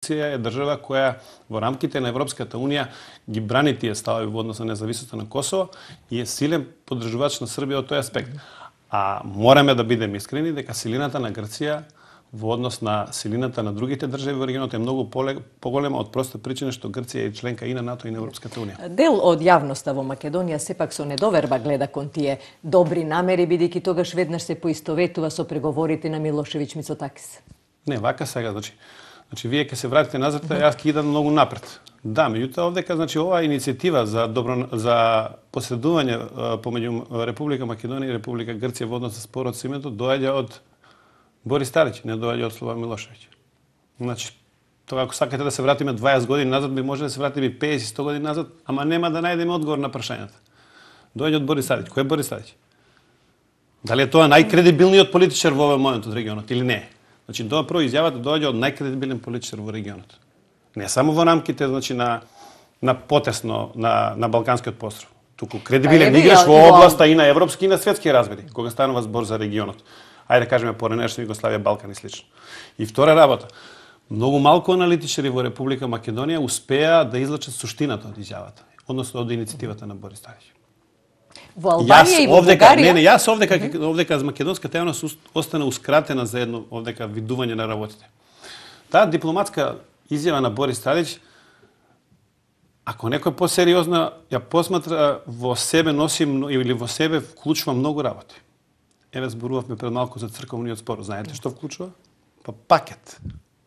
Грција е држава која во рамките на Европската унија ги брани тие ставови во однос на независноста на Косово и е силен поддржувач на Србија од тој аспект. А мораме да бидеме искрени дека силината на Грција во однос на силината на другите држави во регионот е многу поголема од проста причина што Грција е членка и на НАТО и на Европската унија. Дел од јавноста во Македонија сепак со недоверба гледа кон тие добри намери, бидејќи тогаш веднаш се поистоветува со преговорите на Милошевиќ Мицотакис. Не, вака сега, значи вие ќе се вратите назад, јас ќе идам многу напред. Да, меѓутоа овдека значи оваа иницијатива за посредување помеѓу Република Македонија и Република Грција во однос на спорот со името доаѓа од Борис Талич, не доаѓа од Слободан Милошевиќ. Значи, тоа ако сакате да се вратиме 20 години назад, би може да се вратиме 50-100 години назад, ама нема да најдеме одговор на прашањата. Доаѓа од Борис Талич. Кој е Борис Талич? Дали е тоа најкредибилниот политичар во овој момент од регионот или не? Значи, прво изјавата доаѓа од најкредибилен политичар во регионот. Не само во рамките значи на потесно на Балканскиот полуостров. Туку кредибилен играш во областа и на европски и на светски размери, кога станува збор за регионот. Ајде да кажеме поранешна Југославија, Балкан и слично. И втора работа, многу малку аналитичари во Република Македонија успеа да излачат суштината од изјавата, односно од иницијативата на Борис Талич. Во Албанија и во Бугарија? Не, јас овдека македонската јавност остана ускратена за едно овдека видување на работите. Таа дипломатска изјава на Борис Талич, ако некој посериозно ја посматра, во себе носи или во себе вклучува многу работи. Еве зборувавме пред малку за црковниот спор. Знаете што вклучува? Па пакет.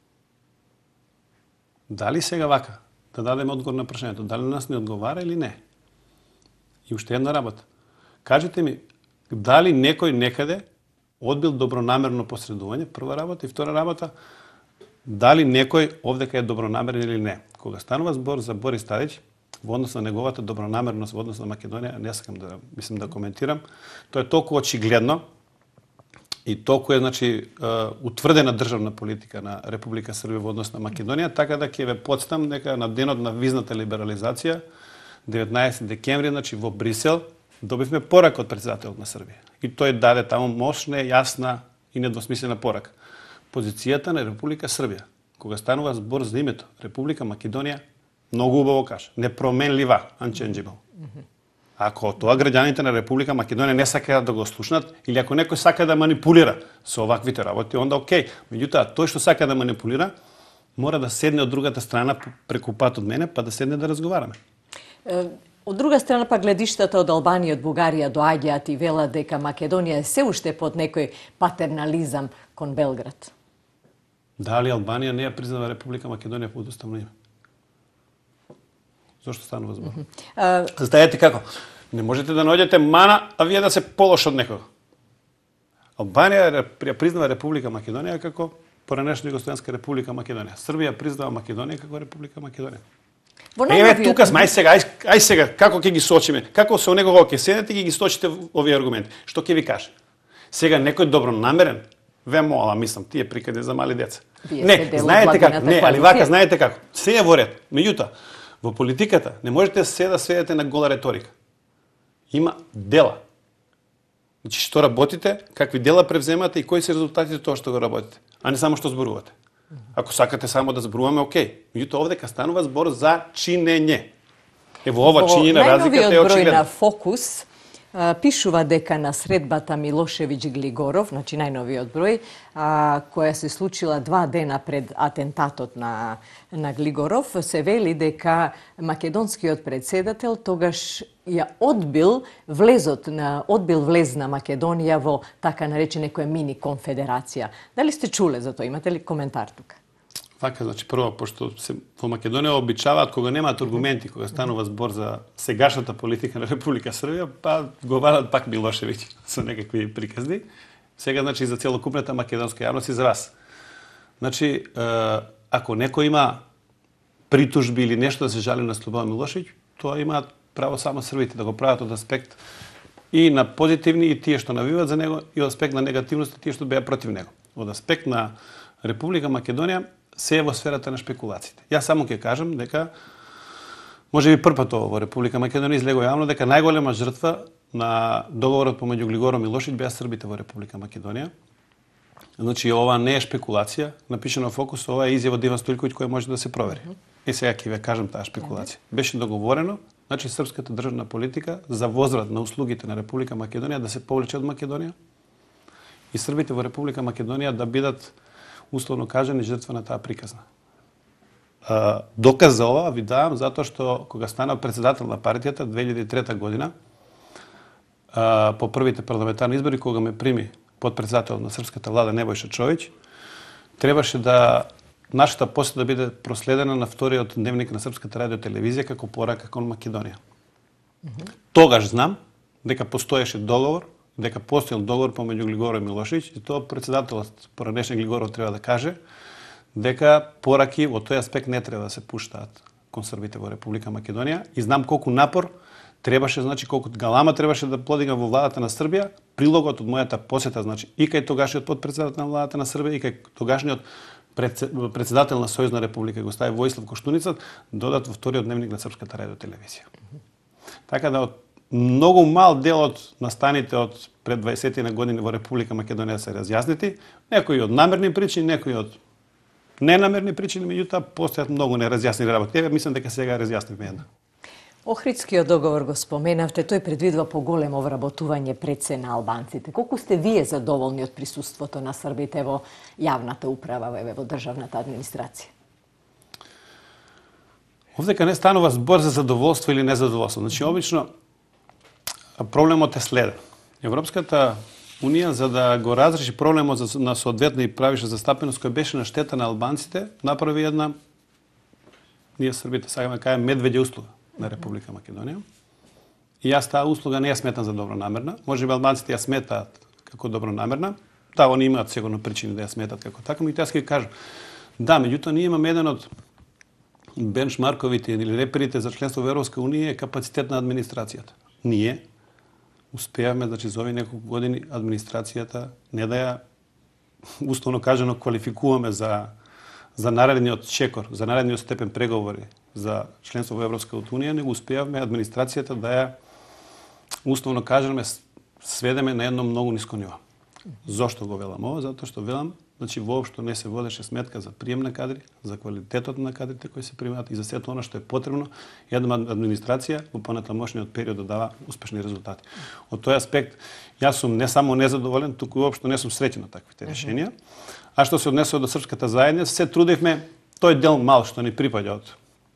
Дали сега вака да дадеме одговор на прашањето, дали нас не одговара или не? И уште една работа. Кажете ми, дали некој некаде одбил добронамерно посредување, прва работа, и втора работа, дали некој овдека е добронамерен или не. Кога станува збор за Борис Талич, во однос на неговата добронамерност во однос на Македонија, не сакам да коментирам, тоа е толку очигледно и толку е значи утврдена државна политика на Република Србија во однос на Македонија, така да ќе ве потстам дека на денот на визната либерализација 19 декември значи во Брисел добивме порака од претседателот на Србија. И тој даде таму мощна, јасна и недвосмислена порака. Позицијата на Република Србија, кога станува збор за името Република Македонија, многу убаво каже, непроменлива, unchangeable. Ако тоа граѓаните на Република Македонија не сакаат да го слушнат, или ако некој сака да манипулира со оваквите работи, онда окей. Меѓутоа, тој што сака да манипулира, мора да седне од другата страна преку пат од мене, па да седне да разговараме. Од друга страна, па гледиштата од Албанија и од Бугарија доаѓаат и велат дека Македонија е се уште под некој патернализам кон Белград. Дали Албанија не ја признава Република Македонија под уставно име? Зошто станува збор? Знаете како? Не можете да наоѓате мана, а вие да се полош од некого. Албанија ја признава Република Македонија како поранешна Југословенска Република Македонија. Србија признава Македонија како Република Македонија. Еве тука сме, ај сега, како ќе ги сочиме? Како со некого ќе седете и ги сточите овие аргументи? Што ќе ви каже? Сега некој добронамерен, ве мола, мислам, тие прикаде за мали деца. Не, знаете како? Не, али вака знаете како? Се е во ред. Меѓутоа, во политиката не можете се да сведете на гола реторика. Има дела. Значи што работите, какви дела превземате и кои се резултатите тоа што го работите, а не само што зборувате. Ако сакате само да зборуваме, окей. Меѓутоа овдека станува збор за чинење. Во ова чинење разликата е очигледна. Најновиот број на Фокус пишува дека на средбата Милошевиќ-Глигоров, значи најновиот број, која се случила 2 дена пред атентатот на Глигоров, се вели дека македонскиот председател тогаш ја одбил влез на Македонија во така наречена некоја мини конфедерација. Дали сте чуле за тоа? Имате ли коментар тука? Вака, значи прво, пошто во Македонија обичаваат кога немаат аргументи, кога станува збор за сегашната политика на Република Србија, па го вадат пак Милошевиќ со некакви приказни. Сега, значи, за целокупната македонска јавност и за вас. Значи, ако некој има притужби или нешто да се жали на Слободан Милошевиќ, тоа имаат право само србите да го прават од аспект и на позитивни и тие што навиваат за него и од аспект на негативност тие што беа против него. Од аспект на Република Македонија се е во сферата на шпекулациите. Јас само ќе кажам дека можеби првпат во Република Македонија излего јавно дека најголема жртва на договорот помеѓу Глигоров и Милошевиќ беа србите во Република Македонија. Значи, ова не е шпекулација, напишено во Фокус, ова е изјава од Иван Стојковиќ која може да се провери. И сега ќе ве кажам таа шпекулација. Беше договорено, значи српската државна политика за возврат на услугите на Република Македонија да се повлече од Македонија и србите во Република Македонија да бидат условно кажани жртва на таа приказна. Доказ за ова ви давам затоа што кога станав председател на партијата 2003 година, по првите парламентарни избори, кога ме прими подпредседател на српската влада Небојша Човиќ, требаше да нашата посета да биде проследена на вториот дневник на Српската радиотелевизија како порака кон Македонија. Тогаш знам дека постоеше договор, дека постоел договор помеѓу Глигоров и Милошевиќ, и тоа председателот поранешен Глигоров треба да каже дека пораки во тој аспект не треба да се пуштаат кон србите во Република Македонија, и знам колку напор требаше, значи колку галама требаше да подигна во владата на Србија, прилогот од мојата посета, значи и кај тогашниот подпредседател на владата на Србија и кај тогашниот председател на Сојузна република го стави Војслав Коштуница, додат во вториот дневник на Српската радиотелевизија. Така да од многу мал дел од настаните од пред 20 на години во Република Македонија се разјаснети, некои од намерни причини, некои од ненамерни причини, меѓутоа постојат многу неразјаснени работи. Мислам дека сега разјаснивме една. Охридскиот договор го споменавте, тој предвидува поголемо вработување пред се на албанците. Колку сте вие задоволни од присуството на србите во јавната управа, во државната администрација? Овдека не станува збор за задоволство или незадоволство. Значи, обично проблемот е следен. Европската Унија, за да го разреши проблемот на соодветна и правиша застапеност која беше на штета на албанците, направи една, ние србите сакаме да кажеме, медвеѓа услуга на Република Македонија. И јас таа услуга не ја сметам за добронамерна. Може би албанците ја сметаат како добронамерна. Да, они имаат сигурно причини да ја сметат како така, и јас ќе кажам. Да, меѓутоа ние имаме еден од бенчмарковите или реперите за членство во Европска Унија е капацитет на администрацијата. Ние успеавме, значи, за овие неколку години администрацијата не да ја условно кажано квалификуваме за наредниот чекор, за наредниот степен преговори за членство во Европската Унија, него успеавме администрацијата да ја условно кажеме сведеме на едно многу ниско ниво. Зошто го велам ова? Затоа што велам, значи воопшто не се водеше сметка за прием на кадри, за квалитетот на кадрите кои се примаат и за сето она што е потребно една администрација во понатамошниот период да дава успешни резултати. Од тој аспект јас сум не само незадоволен, туку воопшто не сум среќен на таквите решенија. А што се однесува до српската заедница, се трудевме тој дел мал што ни припаѓа од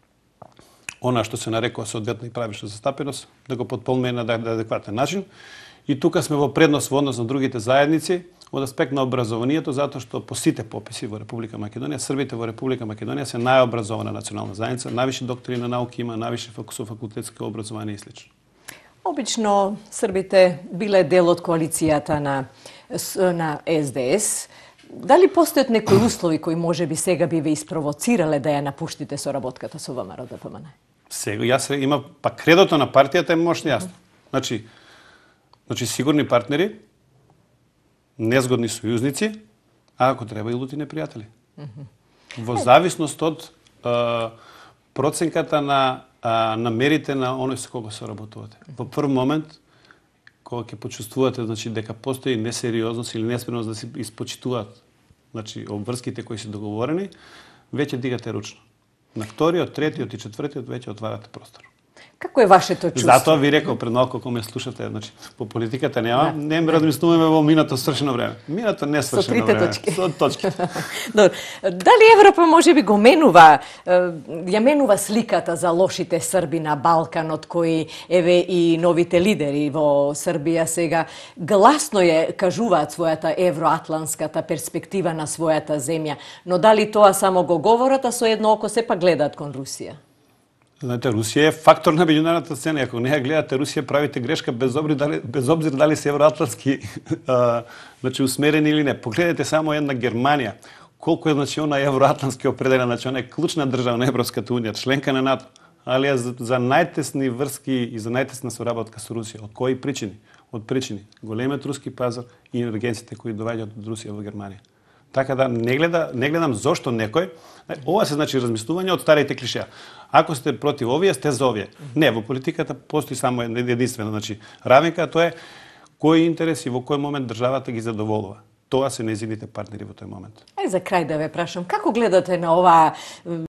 она што се нарекува соодветна и правишна застапеност да го потполниме на адекватен начин. И тука сме во предност во однос на другите заедници од аспект на образованието, затоа што по сите пописи во Република Македонија, србите во Република Македонија се најобразована национална заедница, највише доктори на науки има, највише факултетско образование и слично. Обично србите биле дел од коалицијата на СДС. Дали постојат некои услови кои може би сега би ве испровоцирале да ја напуштите соработката со ВМРО-ДПМН? Сега јас има па кредото на партијата е мощно јасно. Значи сигурни партнери, незгодни сојузници, а ако треба и лути непријатели. Во зависност од проценката на мерите на оној со кого соработувате. Во прв момент, кога ќе почувствувате, значи, дека постои несериозност или неспремност да се испочитуваат, значи, обврските кои се договорени, веќе дигате ручно. На вториот, третиот и четвртиот веќе отварате простор. Како е вашето чувство? Затоа ви рекол пред малку кога ме слушате, значи по политиката не размислуваме во минато свршено време. Минато не свршено време. Со трите точки. Со точки. Добро. Дали Европа можеби го менува, ја менува сликата за лошите срби на Балканот кои еве и новите лидери во Србија сега гласно ја кажуваат својата евроатлантската перспектива на својата земја, но дали тоа само го говорат, а со едно око сепак гледаат кон Русија? Знаете, Русија е фактор на меѓународната сцена. Ако не ја гледате Русија, правите грешка без обзир дали се евроатлантски значи усмерени или не. Погледнете само една Германија. Колку е значи она евроатлантски определена, значи она е клучна држава на Европската унија, членка на НАТО, али е за најтесни врски и за најтесна соработка со Русија. Од кои причини? Од причини големиот руски пазар и енергенците кои доаѓаат од Русија во Германија. Така да не гледам зошто некој. Ова се значи размислување од старите клишеа. Ако сте против овие, сте за овие. Не, во политиката постои само единствено, значи равенка, тоа е кој интерес и во кој момент државата ги задоволува. Тоа се нејзините партнери во тој момент. Ај за крај да ве прашам, како гледате на ова